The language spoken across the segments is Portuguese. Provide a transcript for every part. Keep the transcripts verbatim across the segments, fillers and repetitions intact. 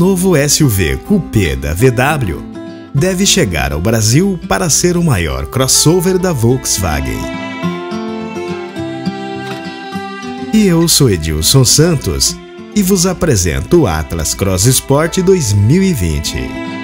novo S U V Coupé da V W deve chegar ao Brasil para ser o maior crossover da Volkswagen. E eu sou Edilson Santos e vos apresento o Atlas Cross Sport dois mil e vinte.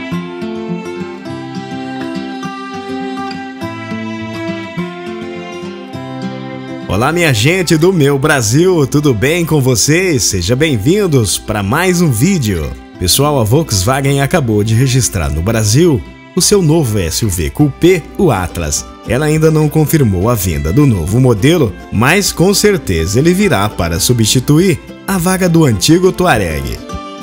Olá, minha gente do meu Brasil, tudo bem com vocês? Sejam bem-vindos para mais um vídeo. Pessoal, a Volkswagen acabou de registrar no Brasil o seu novo S U V Coupé, o Atlas. Ela ainda não confirmou a vinda do novo modelo, mas com certeza ele virá para substituir a vaga do antigo Touareg.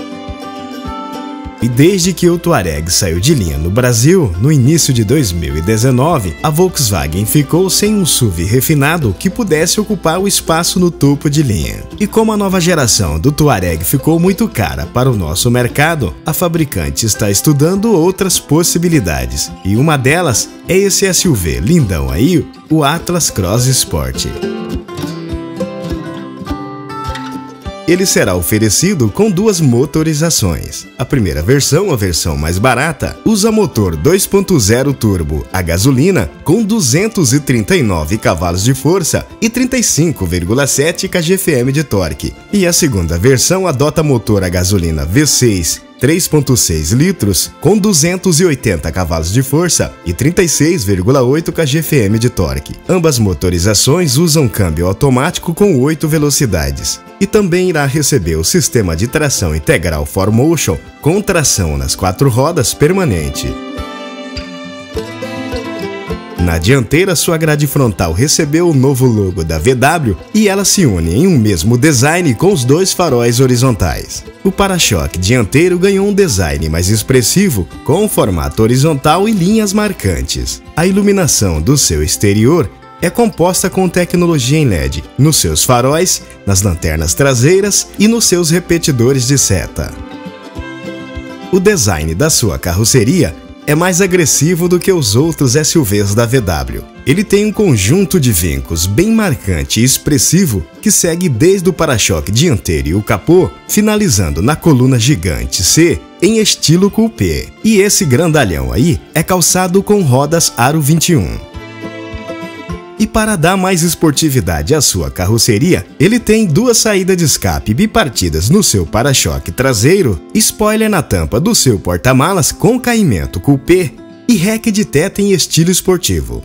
E desde que o Touareg saiu de linha no Brasil, no início de dois mil e dezenove, a Volkswagen ficou sem um S U V refinado que pudesse ocupar o espaço no topo de linha. E como a nova geração do Touareg ficou muito cara para o nosso mercado, a fabricante está estudando outras possibilidades. E uma delas é esse S U V lindão aí, o Atlas Cross Sport. Ele será oferecido com duas motorizações. A primeira versão, a versão mais barata, usa motor dois ponto zero turbo a gasolina com duzentos e trinta e nove cavalos de força e trinta e cinco vírgula sete kgfm de torque. E a segunda versão adota motor a gasolina V seis três ponto seis litros com duzentos e oitenta cavalos de força e trinta e seis vírgula oito kgfm de torque. Ambas motorizações usam câmbio automático com oito velocidades e também irá receber o sistema de tração integral quatro motion com tração nas quatro rodas permanente. Na dianteira, sua grade frontal recebeu o novo logo da V W e ela se une em um mesmo design com os dois faróis horizontais. O para-choque dianteiro ganhou um design mais expressivo, com formato horizontal e linhas marcantes. A iluminação do seu exterior é composta com tecnologia em L E D nos seus faróis, nas lanternas traseiras e nos seus repetidores de seta. O design da sua carroceria é mais agressivo do que os outros S U Vs da V W. Ele tem um conjunto de vincos bem marcante e expressivo que segue desde o para-choque dianteiro e o capô, finalizando na coluna gigante C em estilo coupé. E esse grandalhão aí é calçado com rodas aro vinte e um. E para dar mais esportividade à sua carroceria, ele tem duas saídas de escape bipartidas no seu para-choque traseiro, spoiler na tampa do seu porta-malas com caimento coupé e rack de teto em estilo esportivo.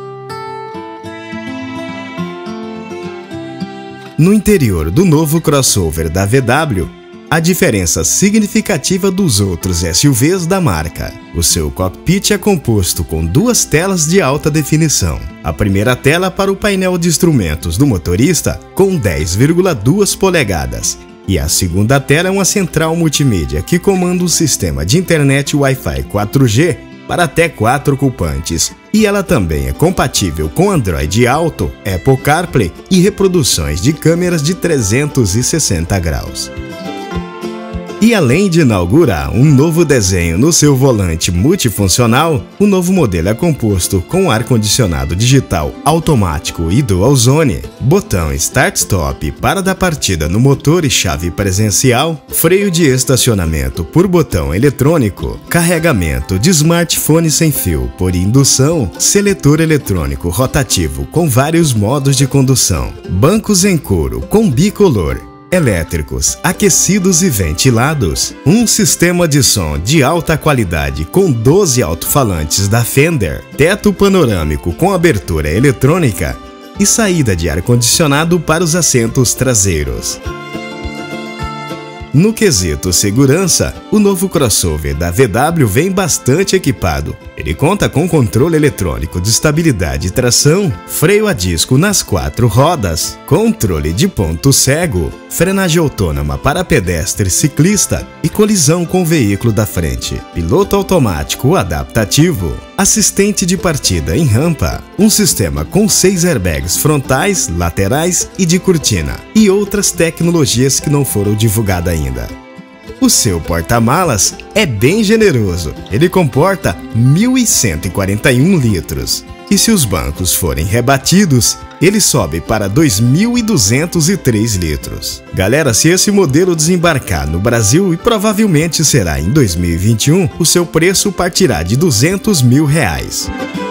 No interior do novo crossover da V W, a diferença significativa dos outros S U Vs da marca. O seu cockpit é composto com duas telas de alta definição. A primeira tela para o painel de instrumentos do motorista, com dez vírgula duas polegadas. E a segunda tela é uma central multimídia que comanda um sistema de internet Wi-Fi quatro G para até quatro ocupantes. E ela também é compatível com Android Auto, Apple CarPlay e reproduções de câmeras de trezentos e sessenta graus. E além de inaugurar um novo desenho no seu volante multifuncional, o novo modelo é composto com ar-condicionado digital automático e dual zone, botão Start-Stop para dar partida no motor e chave presencial, freio de estacionamento por botão eletrônico, carregamento de smartphone sem fio por indução, seletor eletrônico rotativo com vários modos de condução, bancos em couro com bicolor, elétricos, aquecidos e ventilados, um sistema de som de alta qualidade com doze alto-falantes da Fender, teto panorâmico com abertura eletrônica e saída de ar-condicionado para os assentos traseiros. No quesito segurança, o novo crossover da V W vem bastante equipado. Ele conta com controle eletrônico de estabilidade e tração, freio a disco nas quatro rodas, controle de ponto cego, frenagem autônoma para pedestre e ciclista e colisão com o veículo da frente, piloto automático adaptativo, assistente de partida em rampa, um sistema com seis airbags frontais, laterais e de cortina, e outras tecnologias que não foram divulgadas ainda. O seu porta-malas é bem generoso, ele comporta mil cento e quarenta e um litros. E se os bancos forem rebatidos, ele sobe para dois mil duzentos e três litros. Galera, se esse modelo desembarcar no Brasil, e provavelmente será em dois mil e vinte e um, o seu preço partirá de duzentos mil reais.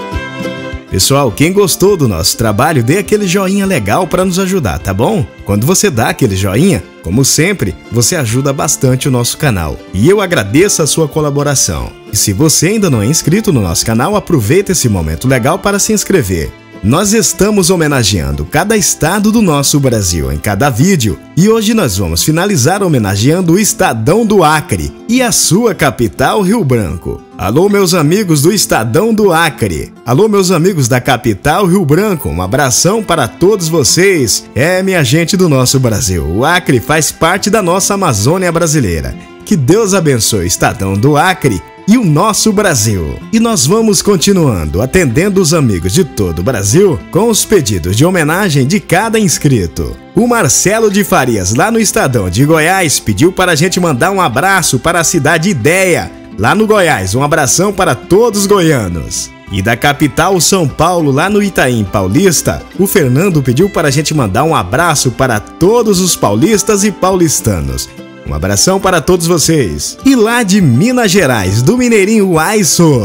Pessoal, quem gostou do nosso trabalho, dê aquele joinha legal para nos ajudar, tá bom? Quando você dá aquele joinha, como sempre, você ajuda bastante o nosso canal. E eu agradeço a sua colaboração. E se você ainda não é inscrito no nosso canal, aproveita esse momento legal para se inscrever. Nós estamos homenageando cada estado do nosso Brasil em cada vídeo, e hoje nós vamos finalizar homenageando o Estadão do Acre e a sua capital, Rio Branco. Alô, meus amigos do Estadão do Acre. Alô, meus amigos da capital, Rio Branco. Um abração para todos vocês. É, minha gente do nosso Brasil, o Acre faz parte da nossa Amazônia brasileira. Que Deus abençoe o Estadão do Acre e o nosso Brasil. E nós vamos continuando atendendo os amigos de todo o Brasil com os pedidos de homenagem de cada inscrito. O Marcelo de Farias, lá no Estadão de Goiás, pediu para a gente mandar um abraço para a cidade Ideia, lá no Goiás. Um abração para todos os goianos. E da capital São Paulo, lá no Itaim Paulista, o Fernando pediu para a gente mandar um abraço para todos os paulistas e paulistanos. Um abração para todos vocês. E lá de Minas Gerais, do Mineirinho Aiso.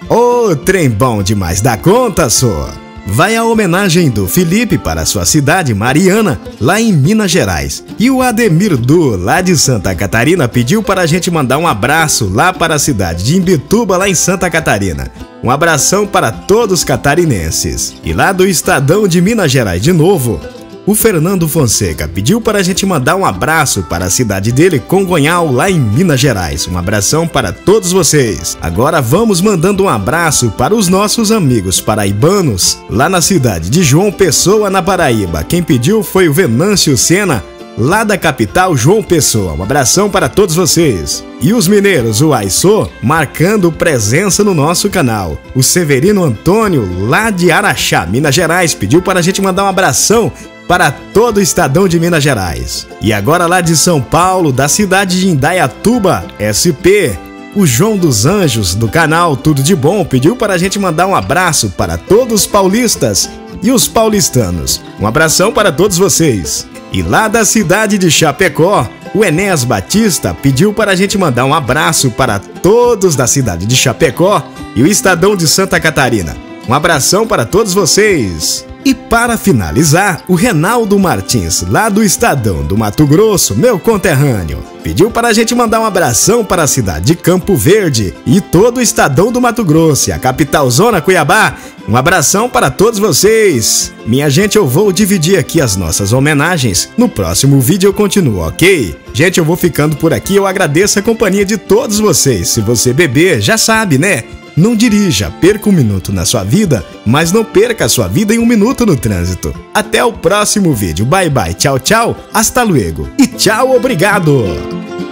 Ô, trem bom demais da conta, só. Vai a homenagem do Felipe para sua cidade, Mariana, lá em Minas Gerais. E o Ademir Du, lá de Santa Catarina, pediu para a gente mandar um abraço lá para a cidade de Imbituba, lá em Santa Catarina. Um abração para todos os catarinenses. E lá do Estadão de Minas Gerais de novo, o Fernando Fonseca pediu para a gente mandar um abraço para a cidade dele, Congonhal, lá em Minas Gerais. Um abração para todos vocês. Agora vamos mandando um abraço para os nossos amigos paraibanos, lá na cidade de João Pessoa, na Paraíba. Quem pediu foi o Venâncio Sena, lá da capital João Pessoa. Um abração para todos vocês. E os mineiros, o Aiso, marcando presença no nosso canal. O Severino Antônio, lá de Araxá, Minas Gerais, pediu para a gente mandar um abração para todo o Estadão de Minas Gerais. E agora lá de São Paulo, da cidade de Indaiatuba, S P, o João dos Anjos, do canal Tudo de Bom, pediu para a gente mandar um abraço para todos os paulistas e os paulistanos. Um abração para todos vocês. E lá da cidade de Chapecó, o Enéas Batista pediu para a gente mandar um abraço para todos da cidade de Chapecó e o Estadão de Santa Catarina. Um abração para todos vocês. E para finalizar, o Renaldo Martins, lá do Estadão do Mato Grosso, meu conterrâneo, pediu para a gente mandar um abração para a cidade de Campo Verde e todo o Estadão do Mato Grosso, e a capital zona Cuiabá. Um abração para todos vocês. Minha gente, eu vou dividir aqui as nossas homenagens. No próximo vídeo eu continuo, ok? Gente, eu vou ficando por aqui. Eu agradeço a companhia de todos vocês. Se você beber, já sabe, né? Não dirija, perca um minuto na sua vida, mas não perca a sua vida em um minuto no trânsito. Até o próximo vídeo. Bye bye, tchau, tchau, hasta luego e tchau, obrigado!